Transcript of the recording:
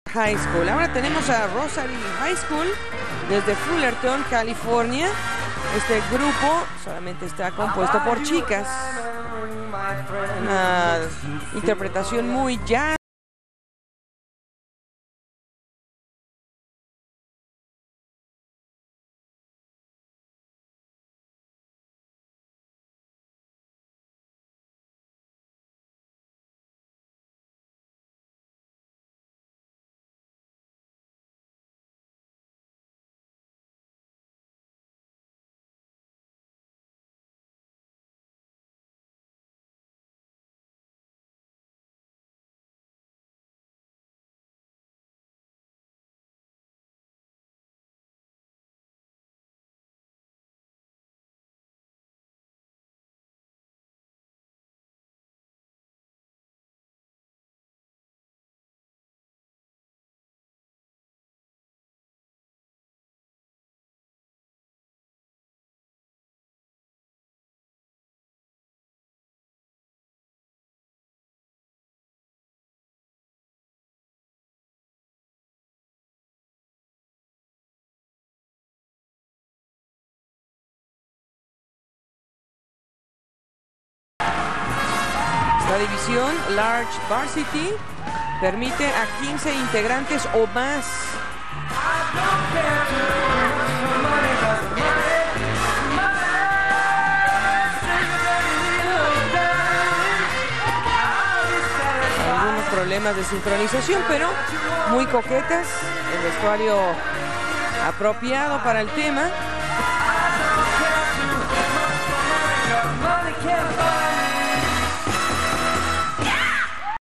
High School. Ahora tenemos a Rosary High School desde Fullerton, California. Este grupo solamente está compuesto por chicas. Una interpretación muy jazz. La división Large Varsity permite a 15 integrantes o más. Algunos problemas de sincronización, pero muy coquetas. El vestuario apropiado para el tema.